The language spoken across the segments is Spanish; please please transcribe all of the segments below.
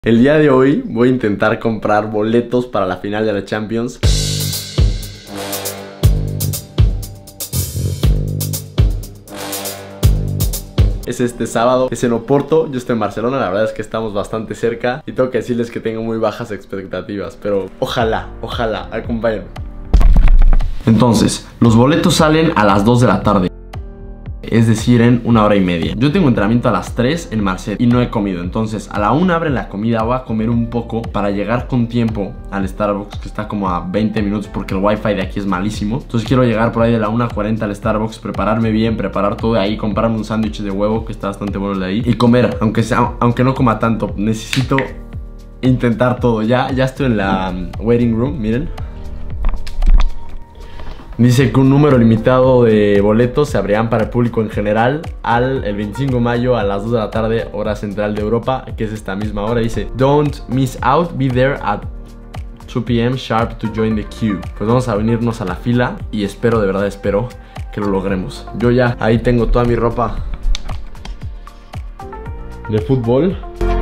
El día de hoy voy a intentar comprar boletos para la final de la Champions. Es este sábado, es en Oporto, yo estoy en Barcelona, la verdad es que estamos bastante cerca y tengo que decirles que tengo muy bajas expectativas, pero ojalá, acompáñenme. Entonces, los boletos salen a las 2 de la tarde. Es decir, en 1 hora y media. Yo tengo entrenamiento a las 3 en Marsella y no he comido. Entonces a la 1 abren la comida. Voy a comer un poco para llegar con tiempo al Starbucks, que está como a 20 minutos porque el wifi de aquí es malísimo. Entonces quiero llegar por ahí de la 1:40 al Starbucks, prepararme bien, preparar todo de ahí, comprarme un sándwich de huevo que está bastante bueno el de ahí y comer, aunque no coma tanto. Necesito intentar todo. Ya estoy en la waiting room, miren. Dice que un número limitado de boletos se abrirán para el público en general el 25 de mayo a las 2 de la tarde, hora central de Europa, que es esta misma hora. Dice, don't miss out, be there at 2 p.m. sharp to join the queue. Pues vamos a venirnos a la fila y espero, de verdad espero que lo logremos. Yo ya ahí tengo toda mi ropa de fútbol.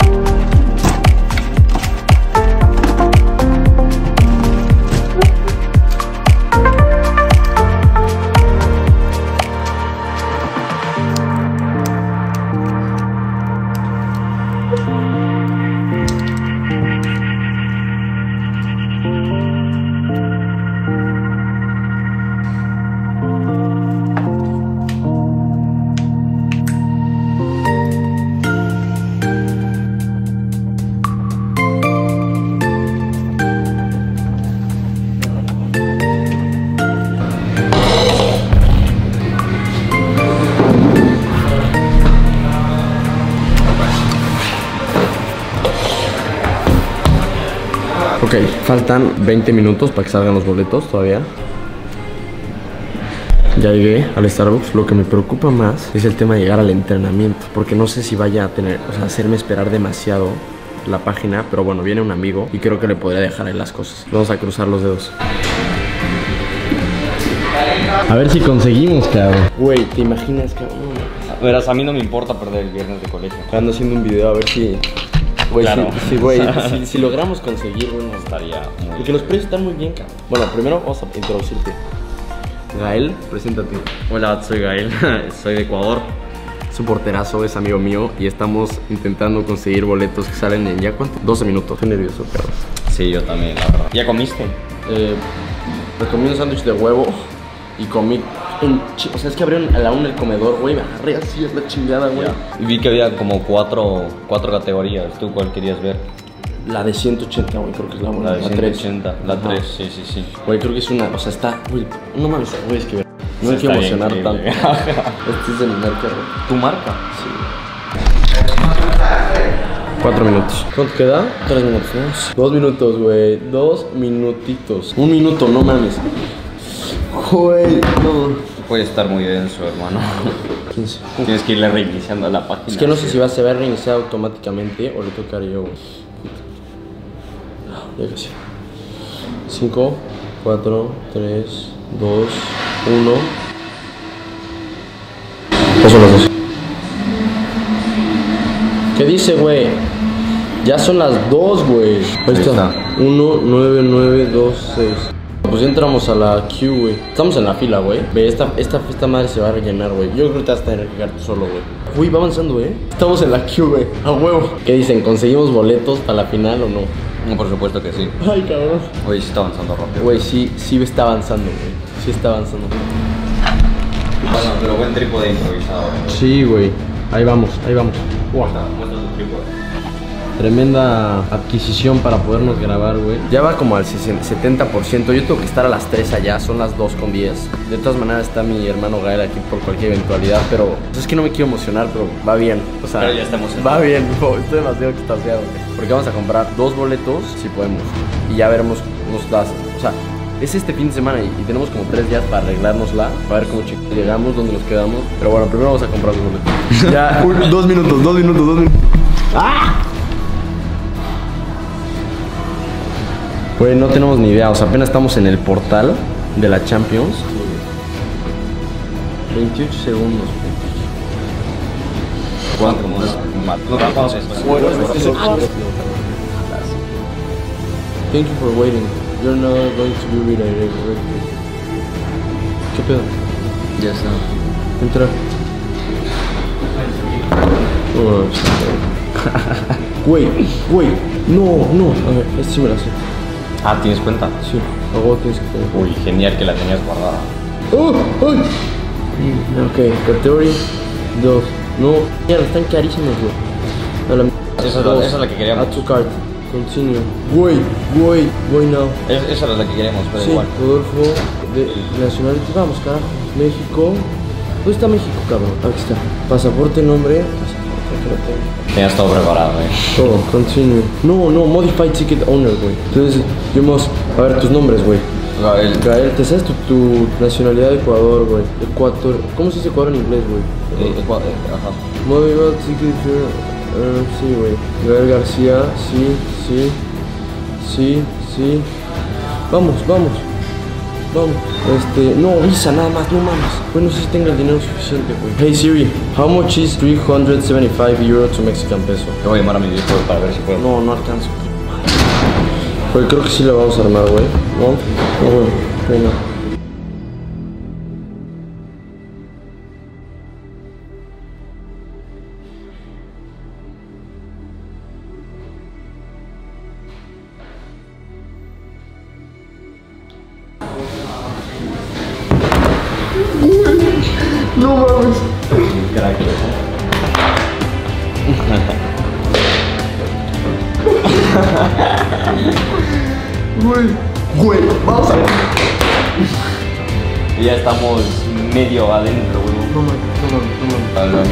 Ok, faltan 20 minutos para que salgan los boletos todavía. Ya llegué al Starbucks. Lo que me preocupa más es el tema de llegar al entrenamiento, porque no sé si vaya a tener, hacerme esperar demasiado la página. Pero bueno, viene un amigo y creo que le podría dejar ahí las cosas. Vamos a cruzar los dedos. A ver si conseguimos, cabrón. Güey, ¿te imaginas, cabrón? Verás, a mí no me importa perder el viernes de colegio. Ando haciendo un video a ver si... Güey, claro. si logramos conseguir, bueno, estaría muy porque los precios están muy bien, cabrón. Bueno, primero vamos a introducirte. Gael, preséntate. Hola, soy Gael, soy de Ecuador. Es un porterazo, es amigo mío y estamos intentando conseguir boletos que salen en ya cuánto, 12 minutos. Estoy nervioso, cabrón. Sí, yo también, la verdad. ¿Ya comiste? Me comí un sándwich de huevo y comí... O sea, es que abrieron a la 1 el comedor, güey. Me agarré así, es la chingada, güey. Y vi que había como cuatro categorías. ¿Tú cuál querías ver? La de 180, güey, creo que es la buena. La de 180, la 3, sí. Güey, creo que es una, o sea, está, güey, no mames, güey, es que no hay que emocionar tanto. Este es de mi marca, güey. ¿Tu marca? Sí. 4 minutos. ¿Cuánto queda? 3 minutos, ¿no? 2 minutos, güey, 2 minutitos. 1 minuto, no mames. Güey, no. Puede estar muy denso, hermano. 15. Tienes que irle reiniciando a la página. Es que no sé si se va a reiniciar automáticamente o le tocará yo, güey. Ya casi. 5, 4, 3, 2, 1. ¿Qué son las 2? ¿Qué dice, güey? Ya son las 2, güey. Ahí está. 1, 9, 9, 2, 6. Pues ya entramos a la queue, güey. Estamos en la fila, güey. Ve, esta madre se va a rellenar, güey. Yo creo que te vas a tener que quedar tú solo, güey. Uy, va avanzando, güey. Estamos en la queue, güey. A huevo. ¿Qué dicen? ¿Conseguimos boletos para la final o no? No, por supuesto que sí. Ay, cabrón. Oye, sí está avanzando rápido. Güey, sí está avanzando, güey. Sí está avanzando. Bueno, pero buen trípode improvisado. Sí, güey. Ahí vamos. Wow. Muestra tu trípode. Tremenda adquisición para podernos grabar, güey. Ya va como al 70%. Yo tengo que estar a las 3 allá, son las 2:10. De todas maneras está mi hermano Gael aquí por cualquier eventualidad, pero es que no me quiero emocionar, pero va bien. O sea, pero ya está emocionado. Va bien, estoy demasiado extasiado, güey. Porque vamos a comprar 2 boletos, si podemos. Y ya veremos, o sea, es este fin de semana y tenemos como 3 días para arreglárnosla, para ver cómo llegamos, dónde nos quedamos. Pero bueno, primero vamos a comprar los boletos. Ya, 2 minutos. ¡Ah! Güey, no tenemos ni idea, o sea, apenas estamos en el portal de la Champions. 28 segundos. ¿Cuánto más? Thank you for waiting. You're not going to be redirected. ¿Qué pedo? Ya está. Entra. Oh, güey, no. A ver, este sí me la sé. Ah, ¿tienes cuenta? Sí, algo tienes que tener. Uy, genial que la tenías guardada. ¡Ay! Ok, category 2. No, mierda, están carísimos, güey. A la Esa es la que queríamos. Add to cart. Continue. Güey, no. Esa era la que queríamos, pero Sí, igual. Rodolfo, de nacionality, vamos, carajo. México. ¿Dónde está México, cabrón? Aquí está. Pasaporte, nombre. Pasaporte, que lo tengo. Tenías todo preparado, Todo, continue. No, modified ticket owner, güey. Entonces, a ver tus nombres, güey. Gael, ¿te sabes tu nacionalidad de Ecuador, güey? Ecuador. ¿Cómo se dice Ecuador en inglés, güey? Ajá. Modified ticket sí, güey. Gael García, sí. Vamos. No, Visa, nada más, no mames. Pues no sé si tenga el dinero suficiente, güey. Hey Siri, how much is 375 euros to Mexican peso? Te voy a llamar a mi viejo para ver si puedo. No alcanzo. Pues creo que sí la vamos a armar, güey. ¿No? Güey, no. No mames. Crack. Güey, vamos a ver. Y ya estamos medio adentro, güey. No mames.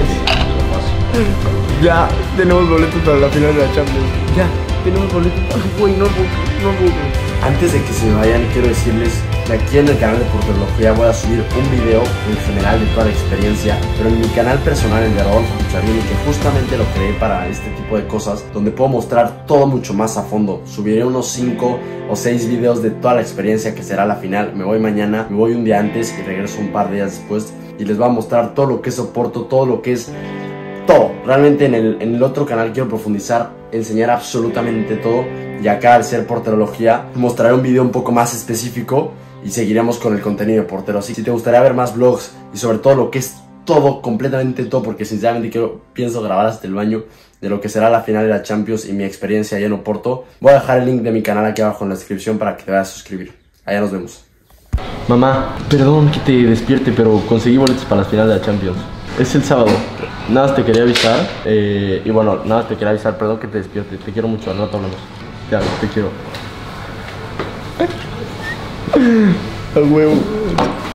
Ya tenemos boletos para la final de la Champions. Ya tenemos boletos. Güey, no puedo. Antes de que se vayan, quiero decirles que aquí en el canal de Porterología voy a subir un video en general de toda la experiencia, pero en mi canal personal, el de Rodolfo Cucharini, que justamente lo creé para este tipo de cosas, donde puedo mostrar todo mucho más a fondo. Subiré unos 5 o 6 videos de toda la experiencia que será la final. Me voy mañana, me voy un día antes y regreso un par de días después y les voy a mostrar todo lo que es Oporto, todo lo que es todo. Realmente en el otro canal quiero profundizar, enseñar absolutamente todo, y acá al ser Porterología mostraré un video un poco más específico y seguiremos con el contenido de portero. Así que si te gustaría ver más vlogs y sobre todo lo que es todo, completamente todo, porque sinceramente pienso grabar hasta el baño de lo que será la final de la Champions y mi experiencia allá en Oporto, voy a dejar el link de mi canal aquí abajo en la descripción para que te vayas a suscribir. Allá nos vemos. Mamá, perdón que te despierte, pero conseguí boletos para la final de la Champions. Es el sábado. Nada más te quería avisar. Y bueno, nada más te quería avisar. Perdón que te despierte. Te quiero mucho. Al rato hablamos. Ya, te quiero. A huevo.